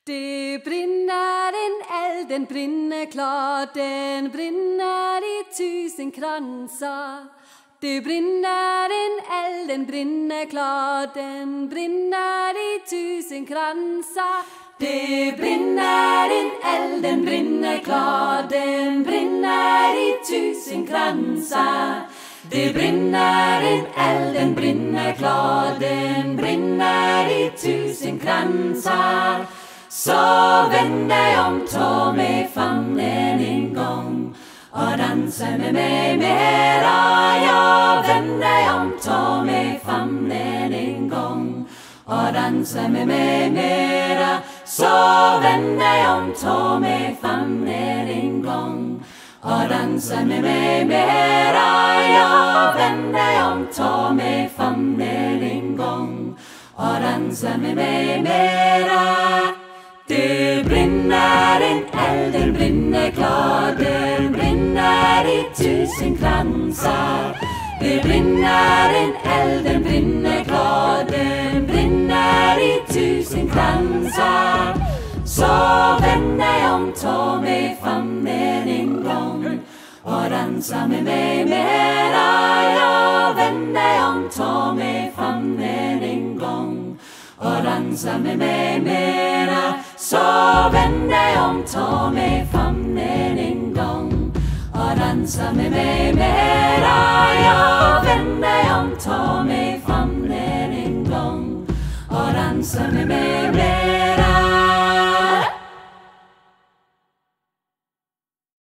Det brinner en eld, den brinner klar, den brinner i 1000 kransar. Det brinner en eld, den brinner klar, den brinner i 1000 kransar. Det brinner en eld, den brinner klar, den brinner i 1000 kransar. Det brinner en eld, den brinner klar, den brinner i 1000 kransar. Så vänd dig om, ta mig famnen en gång och dansa med mig mera. Ja, vänd dig om, ta mig famnen en gång och dansa med mig mera. Så vänd dig om, ta mig famnen en gång och dansa med mig mera. Ja, vänd dig om, ta mig famnen en gång och dansa med mig mera. Det brinner en eld, den brinner klar, den brinner i 1000 kransar. Det brinner en eld, den brinner klar, den brinner i 1000 kransar. Så vänd dig om, ta mig famnen en gång och dansa med mig mera. Ja, vänd dig om, ta mig famnen en gång och dansa med mig mera. Så vänd dig om, ta mig famnen en gång och dansa med mig mera. Ja, vänd dig om, ta mig famnen en gång och dansa med mig